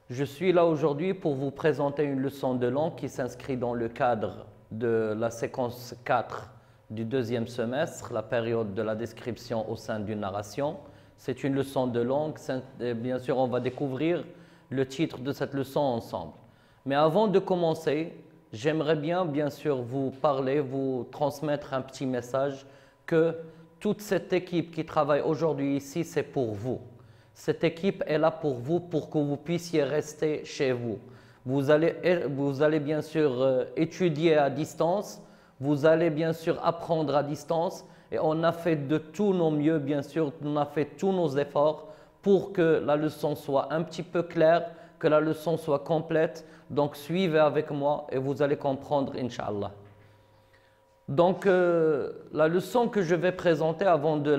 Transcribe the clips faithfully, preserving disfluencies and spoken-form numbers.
Je suis là aujourd'hui pour vous présenter une leçon de langue qui s'inscrit dans le cadre de la séquence quatre du deuxième semestre, la période de la description au sein d'une narration. C'est une leçon de langue, bien sûr on va découvrir le titre de cette leçon ensemble. Mais avant de commencer, j'aimerais bien bien sûr vous parler, vous transmettre un petit message que toute cette équipe qui travaille aujourd'hui ici, c'est pour vous. Cette équipe est là pour vous, pour que vous puissiez rester chez vous. Vous allez, vous allez bien sûr euh, étudier à distance, vous allez bien sûr apprendre à distance et on a fait de tout nos mieux, bien sûr, on a fait tous nos efforts pour que la leçon soit un petit peu claire, que la leçon soit complète. Donc suivez avec moi et vous allez comprendre, Inch'Allah. Donc euh, la leçon que je vais présenter avant de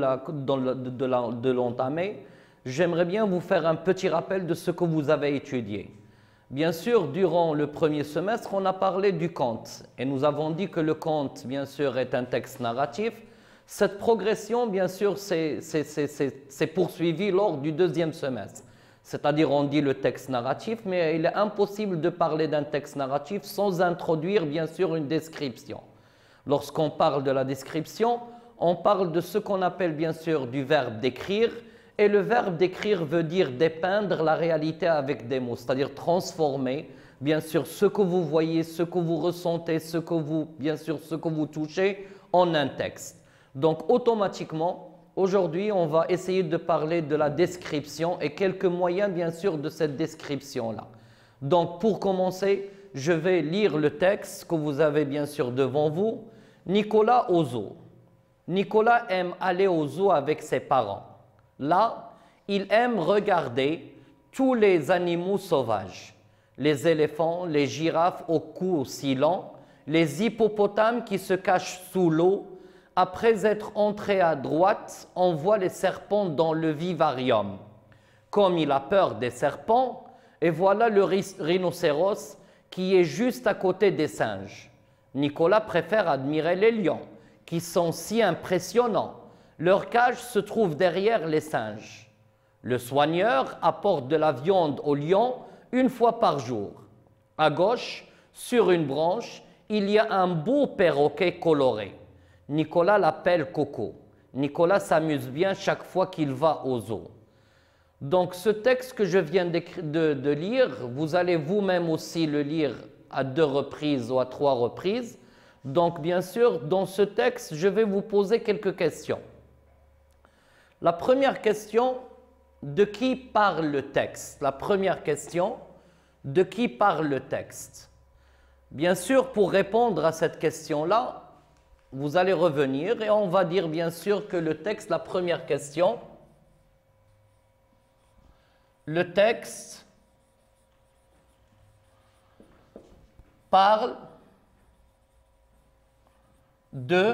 l'entamer, j'aimerais bien vous faire un petit rappel de ce que vous avez étudié. Bien sûr, durant le premier semestre, on a parlé du conte et nous avons dit que le conte, bien sûr, est un texte narratif. Cette progression, bien sûr, s'est poursuivie lors du deuxième semestre. C'est-à-dire, on dit le texte narratif, mais il est impossible de parler d'un texte narratif sans introduire, bien sûr, une description. Lorsqu'on parle de la description, on parle de ce qu'on appelle, bien sûr, du verbe d'écrire. Et le verbe d'écrire veut dire dépeindre la réalité avec des mots, c'est-à-dire transformer, bien sûr, ce que vous voyez, ce que vous ressentez, ce que vous, bien sûr, ce que vous touchez en un texte. Donc, automatiquement, aujourd'hui, on va essayer de parler de la description et quelques moyens, bien sûr, de cette description-là. Donc, pour commencer, je vais lire le texte que vous avez, bien sûr, devant vous. Nicolas au zoo. Nicolas aime aller au zoo avec ses parents. Là, il aime regarder tous les animaux sauvages, les éléphants, les girafes au cou aussi long, les hippopotames qui se cachent sous l'eau. Après être entré à droite, on voit les serpents dans le vivarium. Comme il a peur des serpents, et voilà le rhinocéros qui est juste à côté des singes. Nicolas préfère admirer les lions, qui sont si impressionnants. Leur cage se trouve derrière les singes. Le soigneur apporte de la viande aux lions une fois par jour. À gauche, sur une branche, il y a un beau perroquet coloré. Nicolas l'appelle Coco. Nicolas s'amuse bien chaque fois qu'il va au zoo. Donc ce texte que je viens de, de, de lire, vous allez vous-même aussi le lire à deux reprises ou à trois reprises. Donc bien sûr, dans ce texte, je vais vous poser quelques questions. La première question, de qui parle le texte? La première question, de qui parle le texte? Bien sûr, pour répondre à cette question-là, vous allez revenir et on va dire bien sûr que le texte, la première question, le texte parle de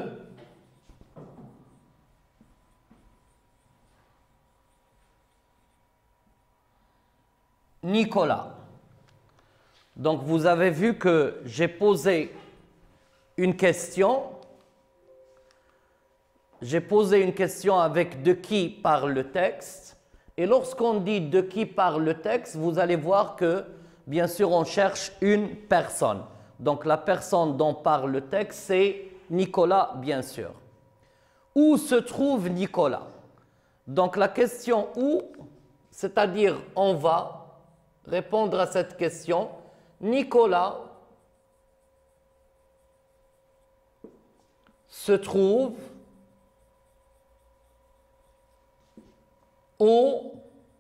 Nicolas. Donc vous avez vu que j'ai posé une question. J'ai posé une question avec de qui parle le texte. Et lorsqu'on dit de qui parle le texte, vous allez voir que bien sûr on cherche une personne. Donc la personne dont parle le texte, c'est Nicolas, bien sûr. Où se trouve Nicolas? Donc la question où, c'est-à-dire on va répondre à cette question. Nicolas se trouve au,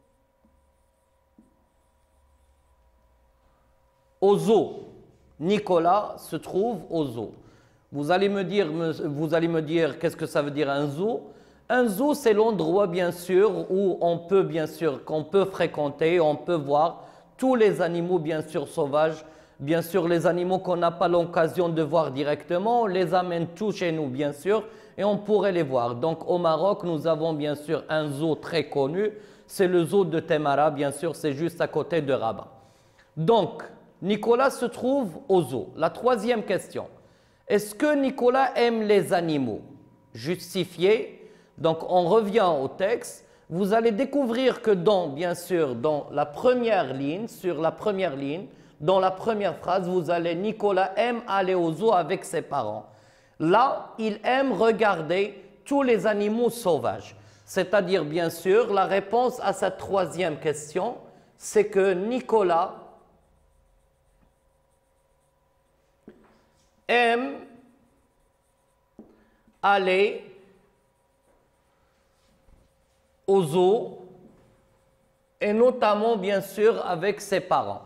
au zoo. Nicolas se trouve au zoo. Vous allez me dire, vous allez me dire qu'est-ce que ça veut dire un zoo? Un zoo, c'est l'endroit, bien sûr, où on peut, bien sûr, qu'on peut fréquenter, on peut voir tous les animaux, bien sûr, sauvages. Bien sûr, les animaux qu'on n'a pas l'occasion de voir directement, on les amène tous chez nous, bien sûr, et on pourrait les voir. Donc, au Maroc, nous avons, bien sûr, un zoo très connu. C'est le zoo de Temara, bien sûr, c'est juste à côté de Rabat. Donc, Nicolas se trouve au zoo. La troisième question. Est-ce que Nicolas aime les animaux? Justifié. Donc, on revient au texte. vous allez découvrir que dans, bien sûr, dans la première ligne, sur la première ligne, dans la première phrase, vous allez « Nicolas aime aller au zoo avec ses parents ». Là, il aime regarder tous les animaux sauvages. C'est-à-dire, bien sûr, la réponse à cette troisième question, c'est que Nicolas aime aller au zoo et notamment, bien sûr, avec ses parents.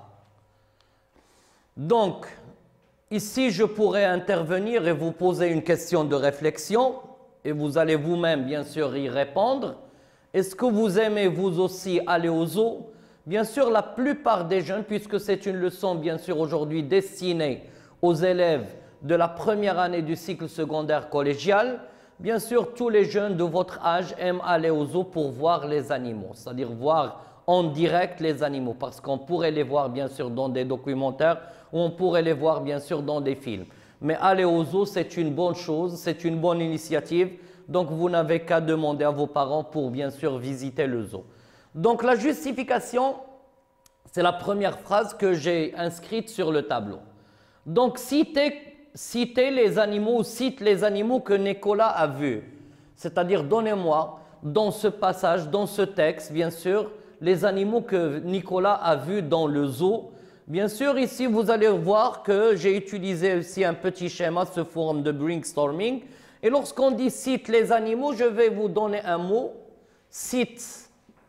Donc, ici, je pourrais intervenir et vous poser une question de réflexion et vous allez vous-même, bien sûr, y répondre. Est-ce que vous aimez, vous aussi, aller au zoo? Bien sûr, la plupart des jeunes, puisque c'est une leçon, bien sûr, aujourd'hui destinée aux élèves de la première année du cycle secondaire collégial, bien sûr, tous les jeunes de votre âge aiment aller au zoo pour voir les animaux, c'est-à-dire voir en direct les animaux, parce qu'on pourrait les voir, bien sûr, dans des documentaires ou on pourrait les voir, bien sûr, dans des films. Mais aller au zoo, c'est une bonne chose, c'est une bonne initiative, donc vous n'avez qu'à demander à vos parents pour, bien sûr, visiter le zoo. Donc, la justification, c'est la première phrase que j'ai inscrite sur le tableau. Donc, citez Citez les animaux, cite les animaux que Nicolas a vus. C'est-à-dire, donnez-moi dans ce passage, dans ce texte, bien sûr, les animaux que Nicolas a vus dans le zoo. Bien sûr, ici, vous allez voir que j'ai utilisé aussi un petit schéma sous forme de brainstorming. Et lorsqu'on dit cite les animaux, je vais vous donner un mot. Cite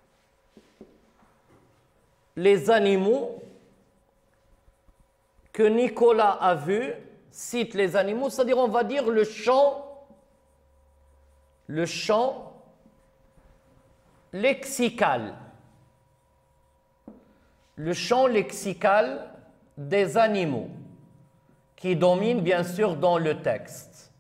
les animaux que Nicolas a vus. Cite les animaux, c'est-à-dire on va dire le champ, le champ lexical, le champ lexical des animaux qui domine bien sûr dans le texte.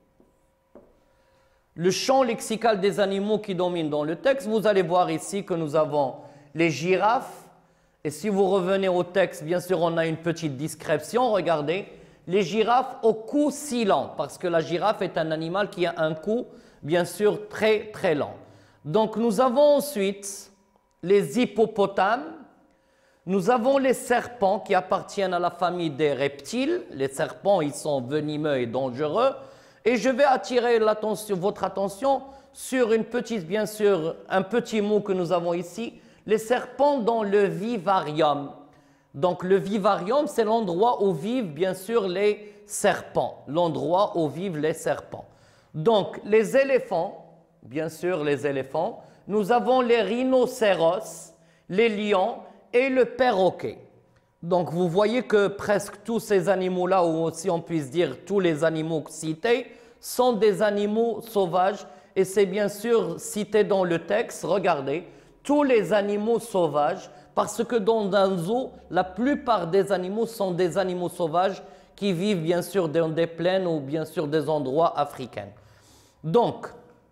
Le champ lexical des animaux qui domine dans le texte, vous allez voir ici que nous avons les girafes, et si vous revenez au texte, bien sûr on a une petite description, regardez. Les girafes au cou si lent, parce que la girafe est un animal qui a un cou, bien sûr, très, très lent. Donc, nous avons ensuite les hippopotames, nous avons les serpents qui appartiennent à la famille des reptiles. Les serpents, ils sont venimeux et dangereux. Et je vais attirer l'attention, votre attention sur une petite, bien sûr, un petit mot que nous avons ici, les serpents dans le vivarium. Donc, le vivarium, c'est l'endroit où vivent, bien sûr, les serpents. L'endroit où vivent les serpents. Donc, les éléphants, bien sûr, les éléphants. Nous avons les rhinocéros, les lions et le perroquet. Donc, vous voyez que presque tous ces animaux-là, ou si on puisse dire tous les animaux cités, sont des animaux sauvages. Et c'est bien sûr cité dans le texte, regardez, tous les animaux sauvages. Parce que dans un zoo, la plupart des animaux sont des animaux sauvages qui vivent bien sûr dans des plaines ou bien sûr des endroits africains. Donc,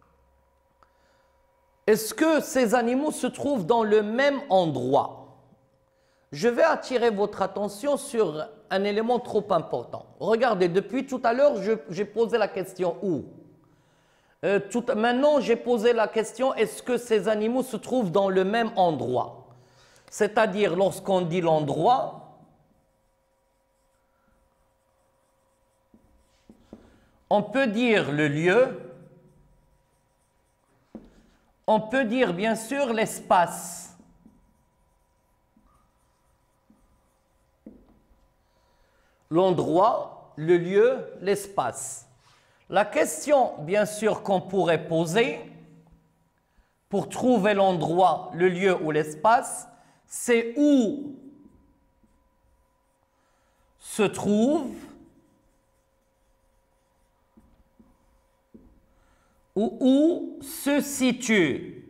est-ce que ces animaux se trouvent dans le même endroit? Je vais attirer votre attention sur un élément trop important. Regardez, depuis tout à l'heure, j'ai posé la question où? Euh, tout, maintenant, j'ai posé la question, est-ce que ces animaux se trouvent dans le même endroit? C'est-à-dire, lorsqu'on dit l'endroit, on peut dire le lieu, on peut dire bien sûr l'espace. L'endroit, le lieu, l'espace. La question, bien sûr, qu'on pourrait poser pour trouver l'endroit, le lieu ou l'espace, c'est où se trouve ou où se situe.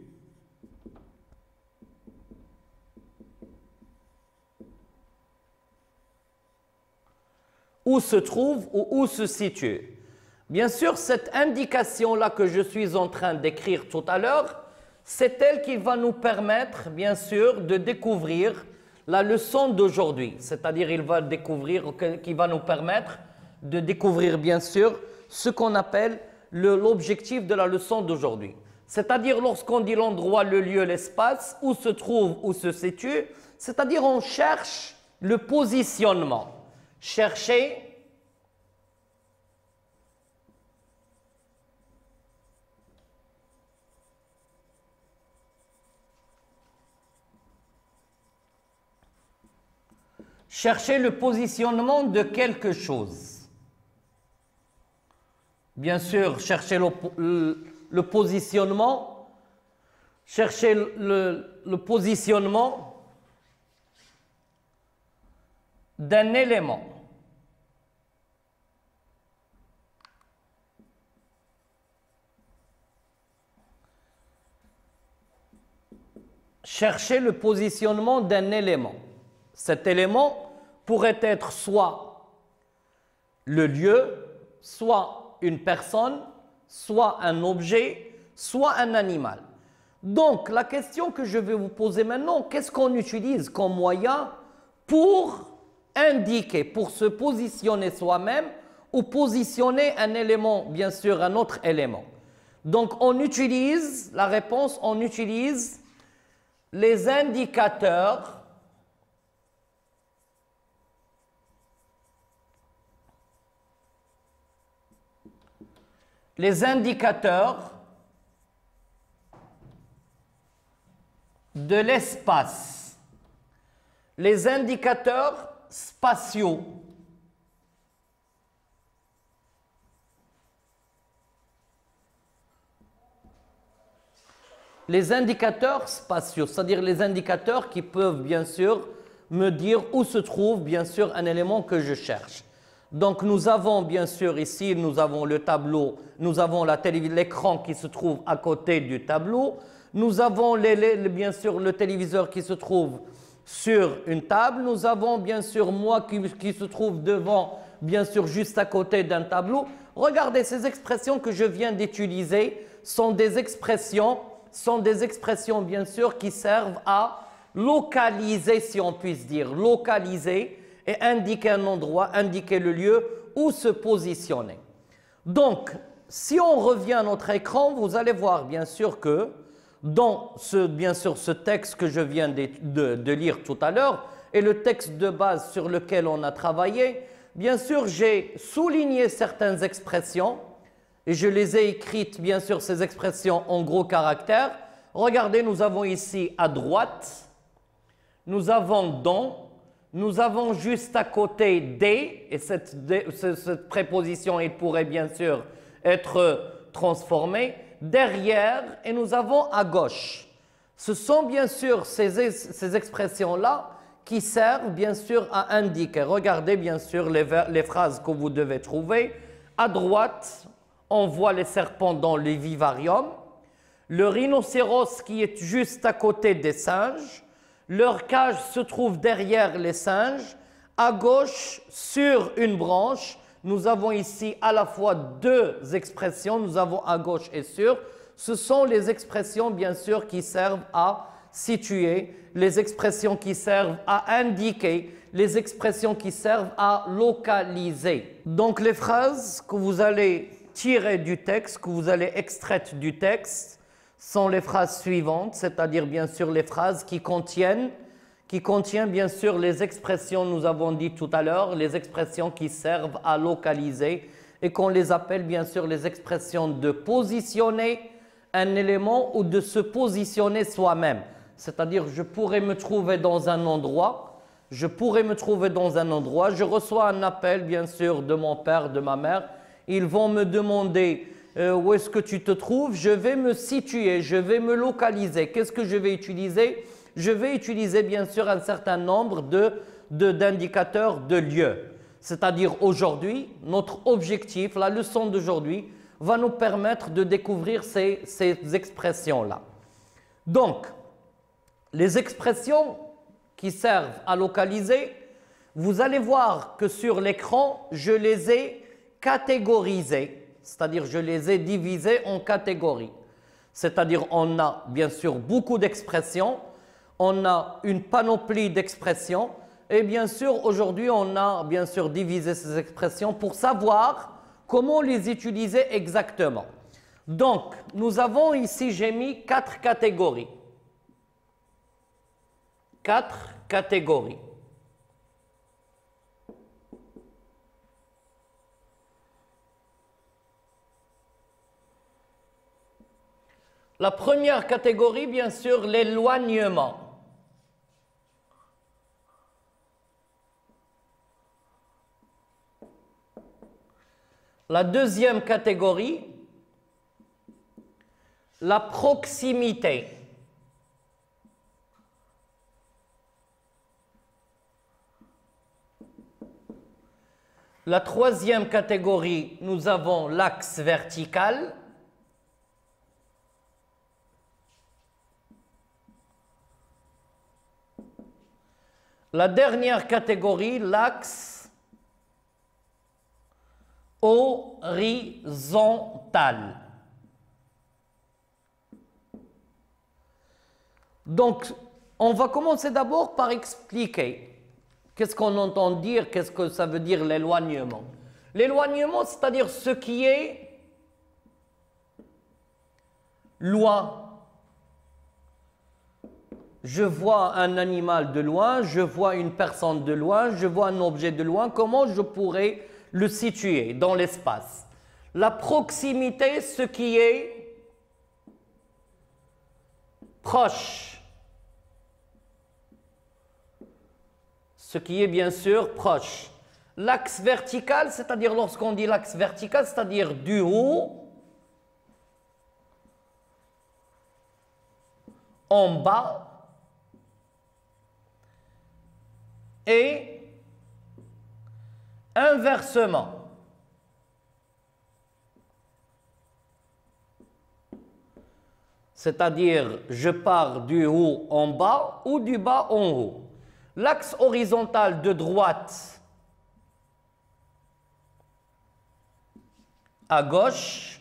Où se trouve ou où se situe. Bien sûr, cette indication-là que je suis en train d'écrire tout à l'heure, c'est elle qui va nous permettre, bien sûr, de découvrir la leçon d'aujourd'hui. C'est-à-dire, il va découvrir, qui va nous permettre de découvrir, bien sûr, ce qu'on appelle l'objectif de la leçon d'aujourd'hui. C'est-à-dire lorsqu'on dit l'endroit, le lieu, l'espace, où se trouve, où se situe, c'est-à-dire on cherche le positionnement. Chercher chercher le positionnement de quelque chose. Bien sûr, chercher le, le, le positionnement, chercher le, le positionnement d'un élément. Chercher le positionnement d'un élément. Cet élément pourrait être soit le lieu, soit une personne, soit un objet, soit un animal. Donc, la question que je vais vous poser maintenant, qu'est-ce qu'on utilise comme moyen pour indiquer, pour se positionner soi-même ou positionner un élément, bien sûr, un autre élément? Donc, on utilise, la réponse, on utilise les indicateurs les indicateurs de l'espace, les indicateurs spatiaux. Les indicateurs spatiaux, c'est-à-dire les indicateurs qui peuvent bien sûr me dire où se trouve bien sûr un élément que je cherche. Donc nous avons bien sûr ici, nous avons le tableau, nous avons l'écran qui se trouve à côté du tableau, nous avons les, les, bien sûr le téléviseur qui se trouve sur une table, nous avons bien sûr moi qui, qui se trouve devant, bien sûr juste à côté d'un tableau. Regardez, ces expressions que je viens d'utiliser sont des expressions, sont des expressions bien sûr qui servent à localiser, si on puisse dire, localiser et indiquer un endroit, indiquer le lieu où se positionner. Donc, si on revient à notre écran, vous allez voir bien sûr que dans ce, bien sûr, ce texte que je viens de, de, de lire tout à l'heure et le texte de base sur lequel on a travaillé, bien sûr, j'ai souligné certaines expressions et je les ai écrites, bien sûr, ces expressions en gros caractères. Regardez, nous avons ici à droite, nous avons dans, nous avons juste à côté des, et cette, des, cette préposition, il pourrait bien sûr être transformée, derrière, et nous avons à gauche. Ce sont bien sûr ces, ces expressions-là qui servent bien sûr à indiquer. Regardez bien sûr les, les phrases que vous devez trouver. À droite, on voit les serpents dans le vivarium, le rhinocéros qui est juste à côté des singes, leur cage se trouve derrière les singes. À gauche, sur une branche, nous avons ici à la fois deux expressions, nous avons à gauche et sur. Ce sont les expressions bien sûr qui servent à situer, les expressions qui servent à indiquer, les expressions qui servent à localiser. Donc les phrases que vous allez tirer du texte, que vous allez extraire du texte, sont les phrases suivantes, c'est-à-dire bien sûr les phrases qui contiennent, qui contiennent bien sûr les expressions, nous avons dit tout à l'heure, les expressions qui servent à localiser et qu'on les appelle bien sûr les expressions de positionner un élément ou de se positionner soi-même. C'est-à-dire je pourrais me trouver dans un endroit, je pourrais me trouver dans un endroit, je reçois un appel bien sûr de mon père, de ma mère, ils vont me demander Euh, où est-ce que tu te trouves? Je vais me situer, je vais me localiser. Qu'est-ce que je vais utiliser? Je vais utiliser bien sûr un certain nombre de, de, d'indicateurs de lieu. C'est-à-dire aujourd'hui, notre objectif, la leçon d'aujourd'hui, va nous permettre de découvrir ces, ces expressions-là. Donc, les expressions qui servent à localiser, vous allez voir que sur l'écran, je les ai catégorisées. C'est-à-dire je les ai divisés en catégories. C'est-à-dire on a bien sûr beaucoup d'expressions, on a une panoplie d'expressions et bien sûr aujourd'hui on a bien sûr divisé ces expressions pour savoir comment les utiliser exactement. Donc, nous avons ici, j'ai mis quatre catégories. Quatre catégories. La première catégorie, bien sûr, l'éloignement. La deuxième catégorie, la proximité. La troisième catégorie, nous avons l'axe vertical. La dernière catégorie, l'axe horizontal. Donc, on va commencer d'abord par expliquer qu'est-ce qu'on entend dire, qu'est-ce que ça veut dire l'éloignement. L'éloignement, c'est-à-dire ce qui est loin. Je vois un animal de loin, je vois une personne de loin, je vois un objet de loin. Comment je pourrais le situer dans l'espace? La proximité, ce qui est proche. Ce qui est bien sûr proche. L'axe vertical, c'est-à-dire lorsqu'on dit l'axe vertical, c'est-à-dire du haut en bas et inversement. C'est-à-dire, je pars du haut en bas ou du bas en haut. L'axe horizontal de droite à gauche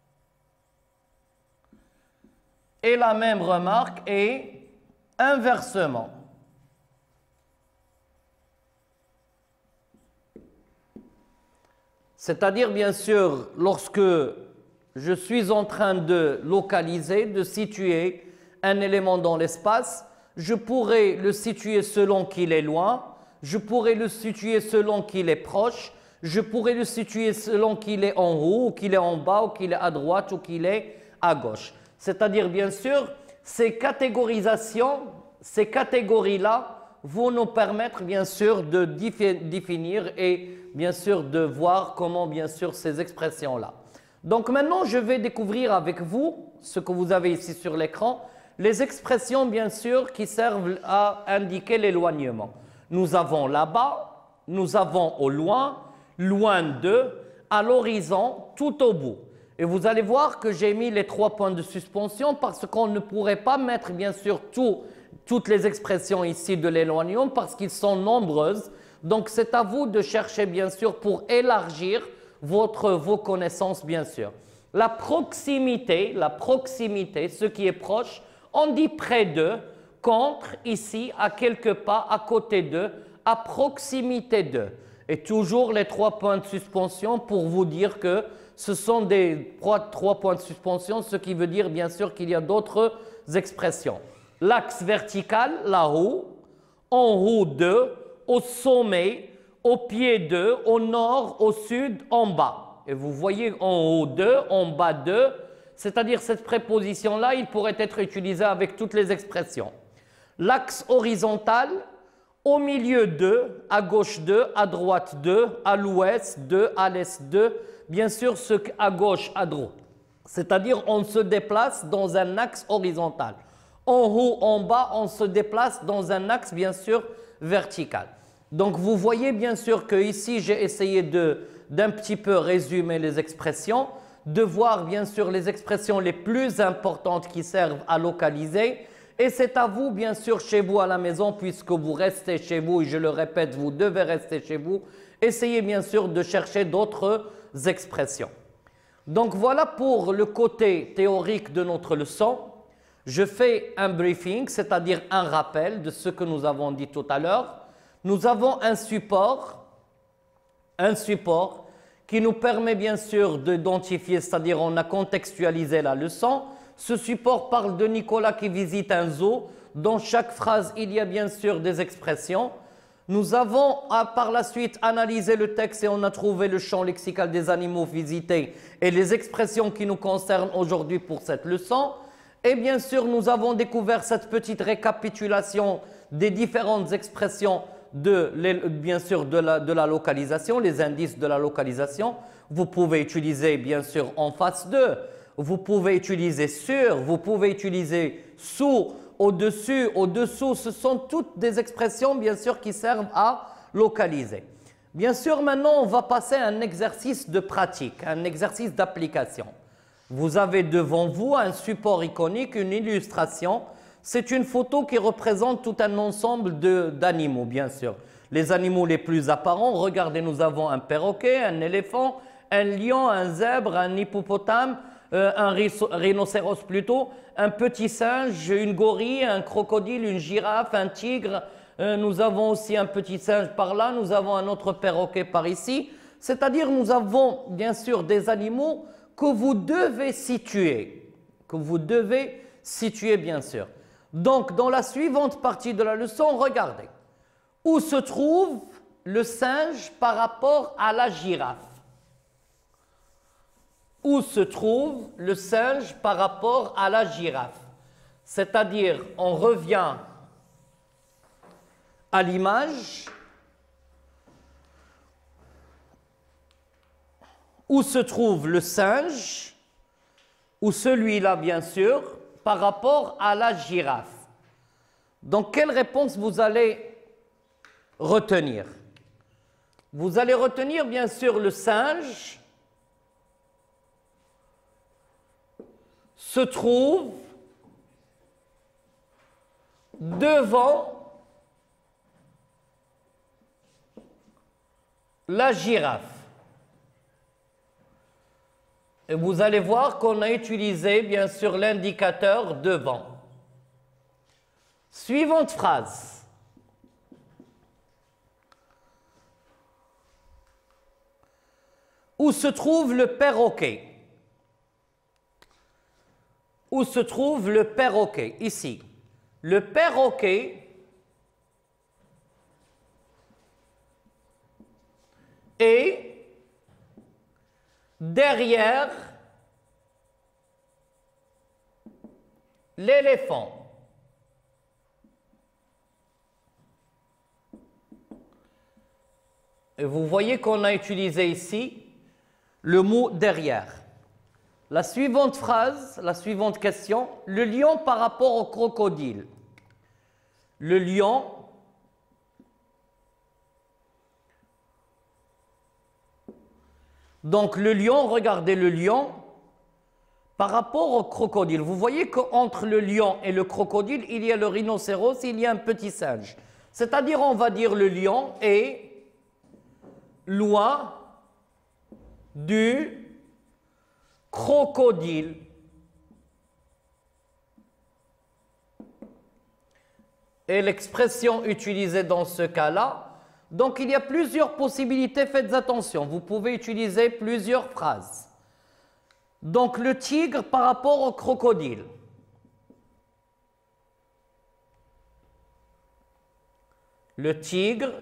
et la même remarque est inversement. C'est-à-dire, bien sûr, lorsque je suis en train de localiser, de situer un élément dans l'espace, je pourrais le situer selon qu'il est loin, je pourrais le situer selon qu'il est proche, je pourrais le situer selon qu'il est en haut, ou qu'il est en bas, ou qu'il est à droite, ou qu'il est à gauche. C'est-à-dire, bien sûr, ces catégorisations, ces catégories-là vont nous permettre, bien sûr, de définir et, bien sûr, de voir comment, bien sûr, ces expressions-là. Donc, maintenant, je vais découvrir avec vous, ce que vous avez ici sur l'écran, les expressions, bien sûr, qui servent à indiquer l'éloignement. Nous avons là-bas, nous avons au loin, loin de, à l'horizon, tout au bout. Et vous allez voir que j'ai mis les trois points de suspension parce qu'on ne pourrait pas mettre, bien sûr, tout, toutes les expressions ici de l'éloignement parce qu'ils sont nombreuses. Donc, c'est à vous de chercher, bien sûr, pour élargir votre, vos connaissances, bien sûr. La proximité, la proximité, ce qui est proche, on dit près d'eux, contre, ici, à quelques pas, à côté d'eux, à proximité d'eux. Et toujours les trois points de suspension pour vous dire que ce sont des trois, trois points de suspension, ce qui veut dire bien sûr qu'il y a d'autres expressions. L'axe vertical, là-haut, en haut d'eux, au sommet, au pied d'eux, au nord, au sud, en bas. Et vous voyez en haut d'eux, en bas d'eux, c'est-à-dire cette préposition-là, il pourrait être utilisé avec toutes les expressions. L'axe horizontal, au milieu d'eux, à gauche d'eux, à droite d'eux, à l'ouest d'eux, à l'est d'eux, bien sûr ce à gauche, à droite. C'est-à-dire on se déplace dans un axe horizontal. En haut, en bas, on se déplace dans un axe bien sûr vertical. Donc vous voyez bien sûr que ici j'ai essayé de d'un petit peu résumer les expressions, de voir bien sûr les expressions les plus importantes qui servent à localiser. Et c'est à vous, bien sûr, chez vous à la maison, puisque vous restez chez vous, et je le répète, vous devez rester chez vous, essayez bien sûr de chercher d'autres expressions. Donc voilà pour le côté théorique de notre leçon. Je fais un briefing, c'est-à-dire un rappel de ce que nous avons dit tout à l'heure. Nous avons un support, un support qui nous permet bien sûr d'identifier, c'est-à-dire on a contextualisé la leçon. Ce support parle de Nicolas qui visite un zoo. Dans chaque phrase, il y a bien sûr des expressions. Nous avons par la suite analysé le texte et on a trouvé le champ lexical des animaux visités et les expressions qui nous concernent aujourd'hui pour cette leçon. Et bien sûr, nous avons découvert cette petite récapitulation des différentes expressions de, bien sûr, de la, de la localisation, les indices de la localisation. Vous pouvez utiliser bien sûr en face de, vous pouvez utiliser sur, vous pouvez utiliser sous, au-dessus, au-dessous. Ce sont toutes des expressions bien sûr qui servent à localiser. Bien sûr, maintenant on va passer à un exercice de pratique, un exercice d'application. Vous avez devant vous un support iconique, une illustration. C'est une photo qui représente tout un ensemble d'animaux, bien sûr. Les animaux les plus apparents, regardez, nous avons un perroquet, un éléphant, un lion, un zèbre, un hippopotame, euh, un rhinocéros plutôt, un petit singe, une gorille, un crocodile, une girafe, un tigre. Euh, nous avons aussi un petit singe par là, nous avons un autre perroquet par ici. C'est-à-dire nous avons bien sûr des animaux que vous devez situer, que vous devez situer bien sûr. Donc, dans la suivante partie de la leçon, regardez. Où se trouve le singe par rapport à la girafe? Où se trouve le singe par rapport à la girafe? C'est-à-dire, on revient à l'image. Où se trouve le singe, ou celui-là bien sûr, par rapport à la girafe. Donc, quelle réponse vous allez retenir? Vous allez retenir bien sûr le singe se trouve devant la girafe. Et vous allez voir qu'on a utilisé bien sûr l'indicateur devant. Suivante phrase. Où se trouve le perroquet? Où se trouve le perroquet? Ici. Le perroquet est derrière l'éléphant. Et vous voyez qu'on a utilisé ici le mot derrière. La suivante phrase, la suivante question, le lion par rapport au crocodile. Le lion Donc le lion, regardez le lion par rapport au crocodile. Vous voyez qu'entre le lion et le crocodile, il y a le rhinocéros, il y a un petit singe. C'est-à-dire, on va dire le lion est loin du crocodile. Et l'expression utilisée dans ce cas-là, donc il y a plusieurs possibilités, faites attention, vous pouvez utiliser plusieurs phrases. Donc le tigre par rapport au crocodile. Le tigre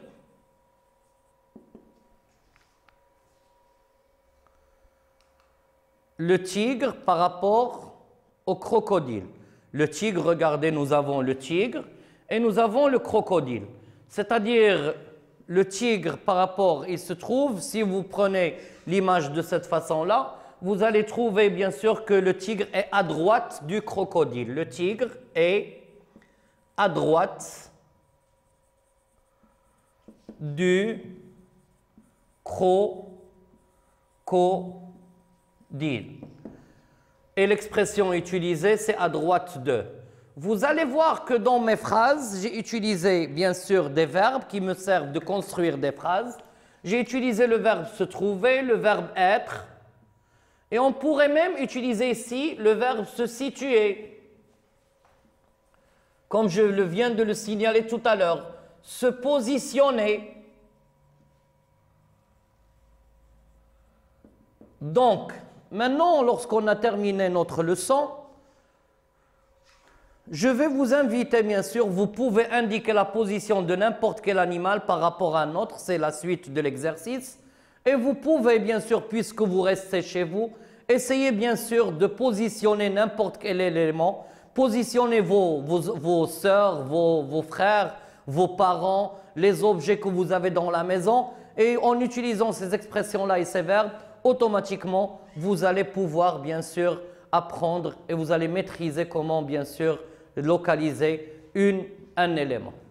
Le tigre par rapport au crocodile. Le tigre, regardez, nous avons le tigre et nous avons le crocodile. C'est-à-dire, le tigre par rapport, il se trouve, si vous prenez l'image de cette façon-là, vous allez trouver bien sûr que le tigre est à droite du crocodile. Le tigre est à droite du crocodile. Et l'expression utilisée, c'est à droite de. Vous allez voir que dans mes phrases, j'ai utilisé bien sûr des verbes qui me servent de construire des phrases. J'ai utilisé le verbe se trouver, le verbe être. Et on pourrait même utiliser ici le verbe se situer. Comme je le viens de le signaler tout à l'heure. Se positionner. Donc, maintenant, lorsqu'on a terminé notre leçon, je vais vous inviter, bien sûr, vous pouvez indiquer la position de n'importe quel animal par rapport à un autre, c'est la suite de l'exercice. Et vous pouvez, bien sûr, puisque vous restez chez vous, essayer, bien sûr, de positionner n'importe quel élément. Positionnez vos, vos, vos sœurs, vos, vos frères, vos parents, les objets que vous avez dans la maison. Et en utilisant ces expressions-là et ces verbes, automatiquement, vous allez pouvoir, bien sûr, apprendre et vous allez maîtriser comment, bien sûr, localiser une, un élément.